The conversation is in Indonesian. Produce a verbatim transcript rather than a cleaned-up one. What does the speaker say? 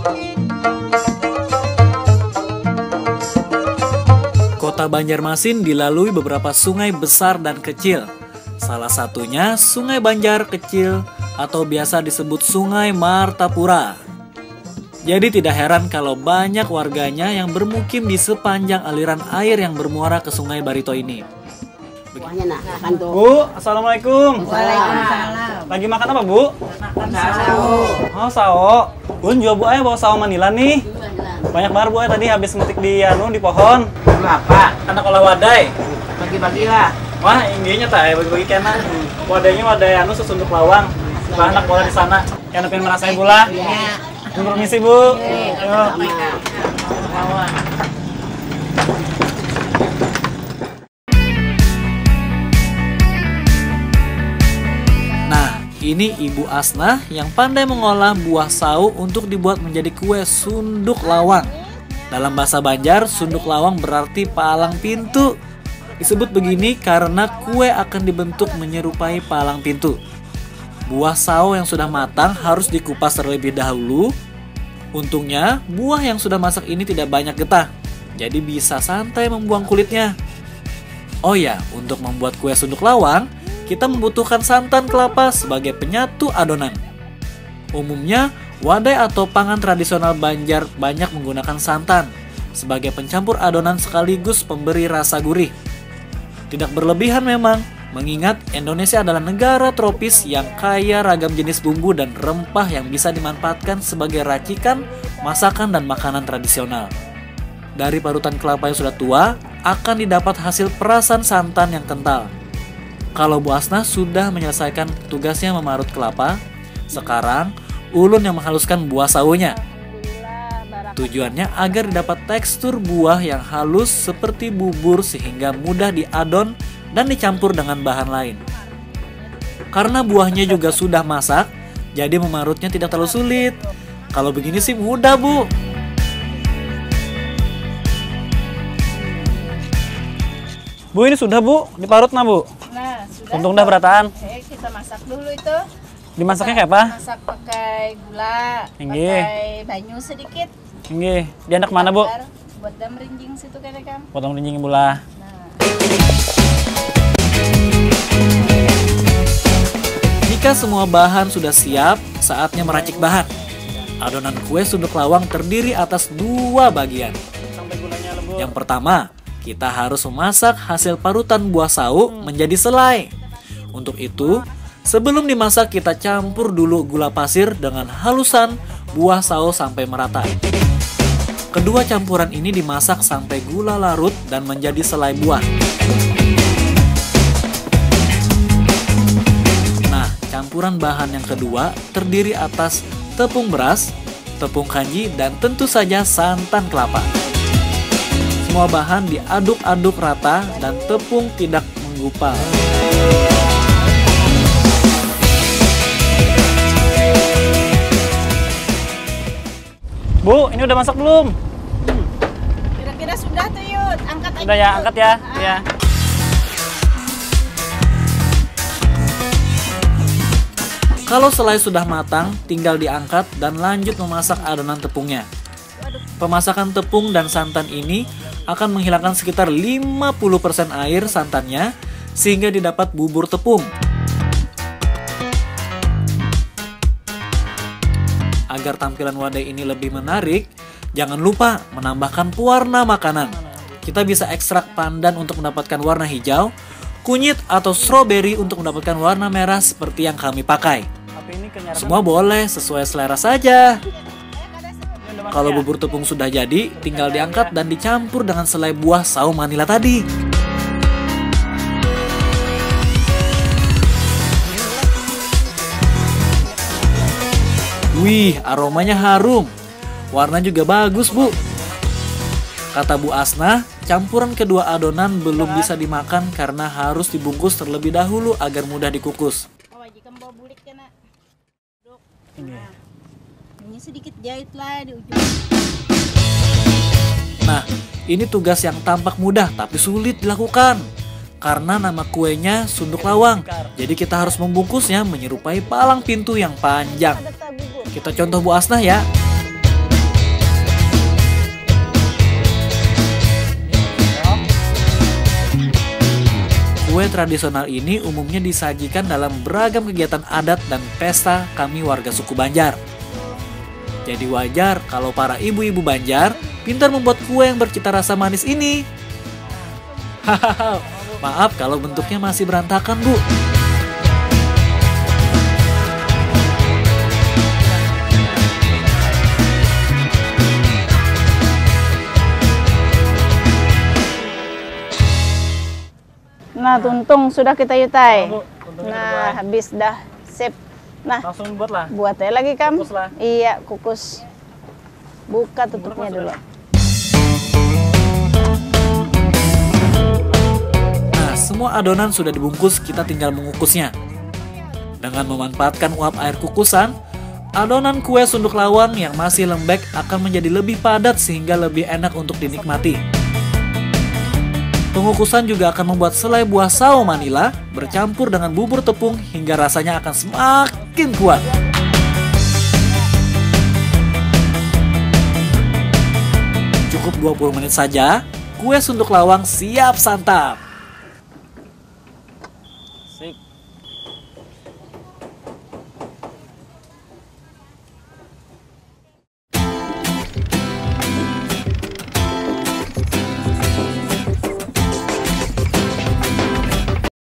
Kota Banjarmasin dilalui beberapa sungai besar dan kecil. Salah satunya Sungai Banjar Kecil atau biasa disebut Sungai Martapura. Jadi tidak heran kalau banyak warganya yang bermukim di sepanjang aliran air yang bermuara ke Sungai Barito ini. Nah, makan tuh. Bu, Assalamualaikum. Waalaikumsalam. Lagi makan apa, Bu? Makan sao. Oh, sao. Bun, jual Bu ayah bawa sao Manila nih. Banyak banget Bu ayah tadi habis metik di anu di pohon. Apa? Anak olah wadai. Bagi-bagilah. Wah, intinya tak ya bagi-bagi kena. Wadainya wadai anu sesunduk lawang. Bah anak bola di sana. Yang pengen merasai bola. Iya. Permisi, Bu. Yo. Nah, ini Ibu Asnah yang pandai mengolah buah sao untuk dibuat menjadi kue sunduk lawang. Dalam bahasa Banjar, sunduk lawang berarti palang pintu. Disebut begini karena kue akan dibentuk menyerupai palang pintu. Buah sao yang sudah matang harus dikupas terlebih dahulu. Untungnya, buah yang sudah masak ini tidak banyak getah, jadi bisa santai membuang kulitnya. Oh ya, untuk membuat kue sunduk lawang, kita membutuhkan santan kelapa sebagai penyatu adonan. Umumnya, wadai atau pangan tradisional Banjar banyak menggunakan santan sebagai pencampur adonan sekaligus pemberi rasa gurih. Tidak berlebihan memang, mengingat Indonesia adalah negara tropis yang kaya ragam jenis bumbu dan rempah yang bisa dimanfaatkan sebagai racikan, masakan, dan makanan tradisional. Dari parutan kelapa yang sudah tua, akan didapat hasil perasan santan yang kental. Kalau Bu Asnah sudah menyelesaikan tugasnya memarut kelapa, sekarang ulun yang menghaluskan buah sawonya. Tujuannya agar didapat tekstur buah yang halus seperti bubur sehingga mudah diadon dan dicampur dengan bahan lain. Karena buahnya juga sudah masak, jadi memarutnya tidak terlalu sulit. Kalau begini sih mudah, Bu. Bu, ini sudah, Bu, diparut nah, Bu. Nah, sudah. Untung dah berataan. Oke, kita masak dulu itu. Dimasaknya kayak apa? Masak pakai gula, Tinggi. pakai banyu sedikit. Ini dianak mana, Bu? Bakar, buat dam rinjing situ kan, Kang. Potong rinjing bola. Nah. Jika semua bahan sudah siap, saatnya meracik bahan. Adonan kue sunduk lawang terdiri atas dua bagian. Yang pertama, kita harus memasak hasil parutan buah sao menjadi selai. Untuk itu, sebelum dimasak kita campur dulu gula pasir dengan halusan buah sao sampai merata. Kedua campuran ini dimasak sampai gula larut dan menjadi selai buah. Nah, campuran bahan yang kedua terdiri atas tepung beras, tepung kanji, dan tentu saja santan kelapa. Semua bahan diaduk-aduk rata dan tepung tidak menggupal. Bu, ini udah masak belum? Kira-kira sudah tuh, Yud. Angkat aja. Udah ya, Yud. angkat ya. Ah. Ya. Kalau selai sudah matang, tinggal diangkat dan lanjut memasak adonan tepungnya. Pemasakan tepung dan santan ini akan menghilangkan sekitar lima puluh persen air santannya sehingga didapat bubur tepung. Agar tampilan wadai ini lebih menarik, jangan lupa menambahkan pewarna makanan. Kita bisa ekstrak pandan untuk mendapatkan warna hijau, kunyit atau stroberi untuk mendapatkan warna merah seperti yang kami pakai. Semua boleh, sesuai selera saja. Kalau bubur tepung sudah jadi, tinggal diangkat dan dicampur dengan selai buah sao Manila tadi. Wih, aromanya harum. Warna juga bagus, Bu. Kata Bu Asnah, campuran kedua adonan belum bisa dimakan karena harus dibungkus terlebih dahulu agar mudah dikukus. Ini sedikit jahit lah di ujung. Nah, ini tugas yang tampak mudah tapi sulit dilakukan. Karena nama kuenya sunduk lawang, jadi kita harus membungkusnya menyerupai palang pintu yang panjang. Kita contoh Bu Asnah ya. Kue tradisional ini umumnya disajikan dalam beragam kegiatan adat dan pesta kami warga suku Banjar. Jadi wajar kalau para ibu-ibu Banjar pintar membuat kue yang bercita rasa manis ini. Hahaha, maaf kalau bentuknya masih berantakan, Bu. Nah, tuntung sudah kita yutai. Oh, Bu, tuntungnya Nah, dibuat. habis dah sip. Nah, Langsung buat lah. buat aja lagi Kam. Kukus lah. Iya, kukus. Buka tutupnya dulu. Nah, semua adonan sudah dibungkus, kita tinggal mengukusnya. Dengan memanfaatkan uap air kukusan, adonan kue sunduk lawang yang masih lembek akan menjadi lebih padat sehingga lebih enak untuk dinikmati. Pengukusan juga akan membuat selai buah sawo Manila bercampur dengan bubur tepung hingga rasanya akan semakin kuat. Cukup dua puluh menit saja, kue sunduk lawang siap santap.